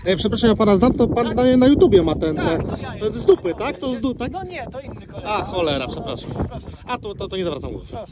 Przepraszam, ja pana znam, to pan na YouTubie ma ten... Tak, to ja to jest z dupy, tak? To z dupy, tak? No nie, to inny kolega. A, cholera, przepraszam. A, to nie zawracam głowy.